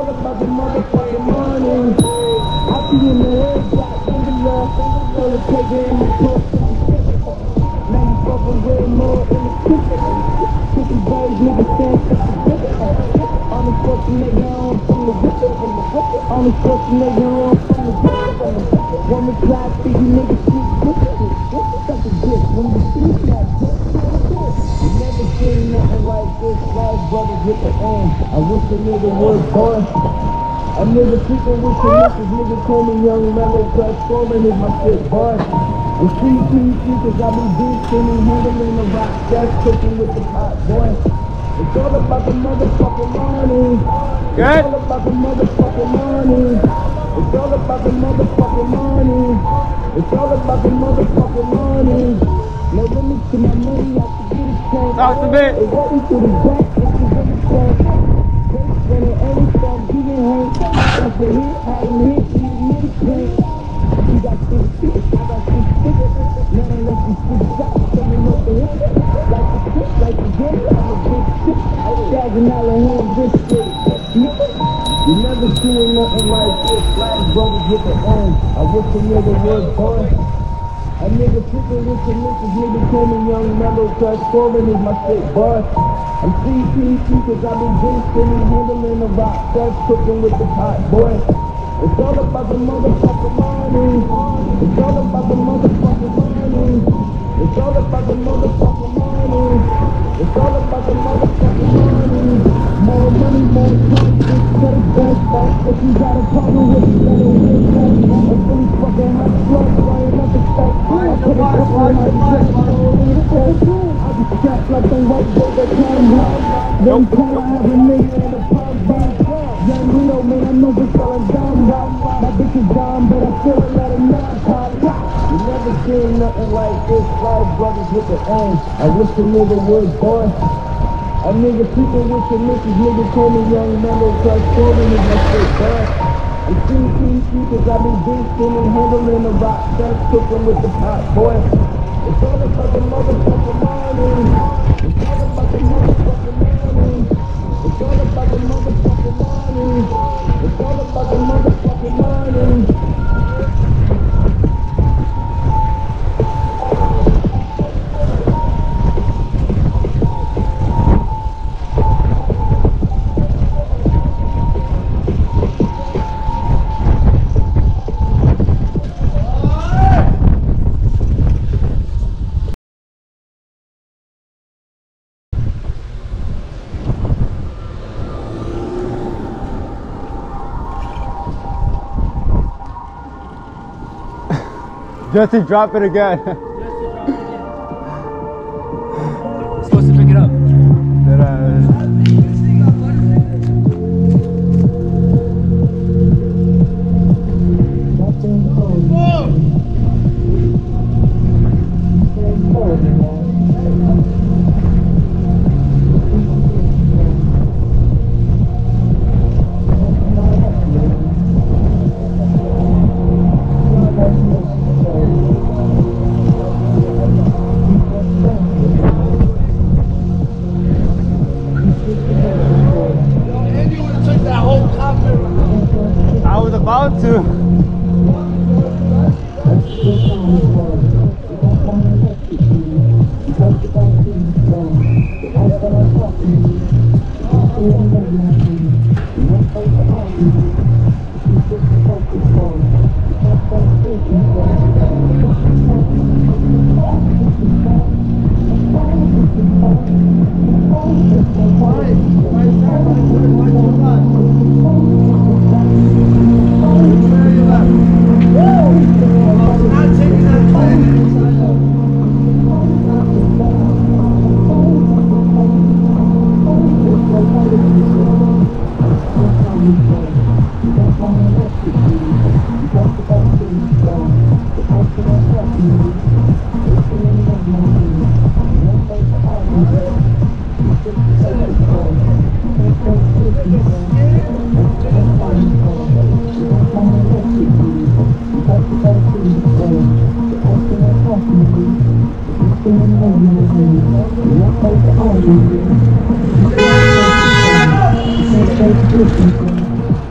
all about the motherfucking money. I see in the head, got finger love, so the paper in the book. Now you fucking way more in the kitchen. Cookie birds, niggas stand for the bitch. On the fucking nigga on from the whip. On the fucking nigga on from the whip. Woman fly, see you niggas sleep with it. Suck a dick when you sleep like this. You never seen nothing like this. Live brothers with the aim. I wish a nigga would, boy. A nigga sleeping with your missus. Nigga call me young mellow, transforming is my shit, boy. I'm CPC cause I be beastin' and handling the rock. That's cooking with the pot, boy. It's all about the motherfucking money. It's all about the motherfucking money. It's all about the motherfucking money. It's all about the motherfucking money. No limits to my money, I can get it changed. Talk to me. It's ready to the back, it's the really change. When it ain't from giving hate, that's the hit, had him hit, he admit it clean. You got 6 feet, I got 6 feet. Now unless you 6 shots, coming up the hip. Like the shit, like the game, I'm a big shit. $1,000 hand brisket. You never seen nothing like this. Black brothers with the aim. I wish a nigga would, boy. A nigga flipping with your missus. Nigga call me young mellow, transforming is my shit, boy. I'm CPC cause I be beastin' and handling the rock. That's cooking with the pot, boy. It's all about the motherfucking money. It's all about the motherfucking money. It's all about the motherfucking money. It's all about the motherfucking money. More money, more time, just get it back. If you got a problem with it, let it win back. I'm really fucking hot slugs, flying up the stack. I put a couple in my chest, I be strapped like the white boy that can't run. Then call I have a nigga in a pub bar. Young Reno, man, I know this selling dumb. My bitch is dumb, but I still let him know. You never seen nothing like this. Live brothers with the aim. I wish a nigga would, boy. A nigga sleeping with your missus. Nigga call me young mellow, transforming is my shit, boy. I'm CPC cause I be beastin' and handling the rock. That's cooking with the pot, boy. It's all about the motherfucking money. It's all about the motherfucking money. It's all about the motherfucking money. It's all about the motherfucking money. Jesse, drop it again. Supposed to pick it up. I was about to. Thank you.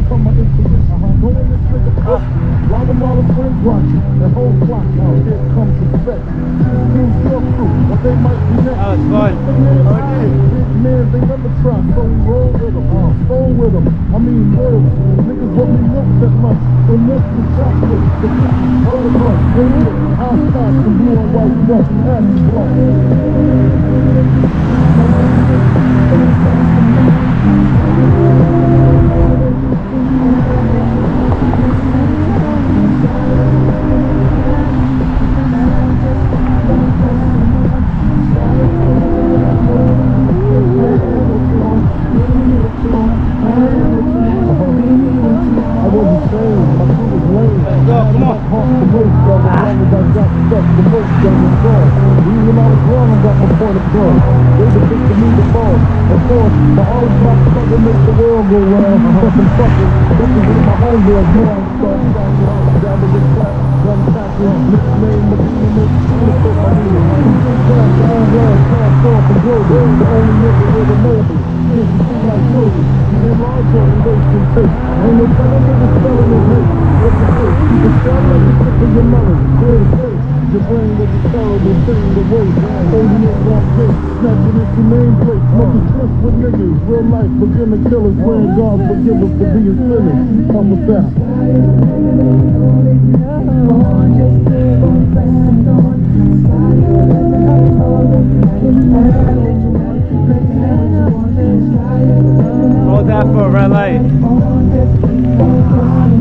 from my intuition. Go in this nigga up. While them all the friends watching. That whole flock out here comes respect. Choose your crew, or they might be next. That was fun. Big men, they never try, so we roll with them. Roll with them. I mean, live. Niggas want me milk that much. So milk the chocolate. The cookies, all the much. They live. I'll start from blue and white dust. That's blood. Your brain was a terrible thing to waste. Holding it like this, snatching it to nameplate, smoking trips with niggas. Real life beginner killers, praying God forgive us for being sinners. Come with that. Hold that for a red light.